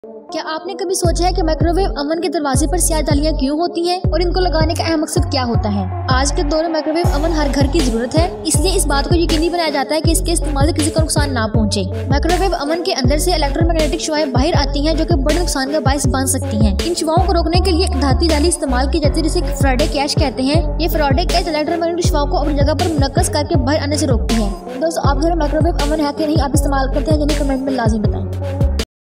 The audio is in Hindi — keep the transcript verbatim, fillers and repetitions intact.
क्या आपने कभी सोचा है कि माइक्रोवेव ओवन के दरवाजे पर स्याह जालियां क्यों होती हैं और इनको लगाने का अहम मकसद क्या होता है? आज के दौर में माइक्रोवेव ओवन हर घर की जरूरत है, इसलिए इस बात को यकीनी बनाया जाता है कि इसके इस्तेमाल से किसी को नुकसान ना पहुंचे। माइक्रोवेव ओवन के अंदर से इलेक्ट्रोमैग्नेटिक शुआएं बाहर आती हैं जो कि बड़े नुकसान का बायस बन सकती हैं। इन शुआओं को रोकने के लिए एक धाती जाली इस्तेमाल की जाती है जिसे फैराडे कैच कहते हैं। ये फैराडे कैच इलेक्ट्रोमैग्नेटिक शुआओं को अपनी जगह पर मुनक्कस करके बाहर आने से रोकती है। दोस्तों, आप घर में माइक्रोवेव ओवन है कि नहीं, आप इस्तेमाल करते हैं या नहीं, कमेंट में लाजिम बताएं।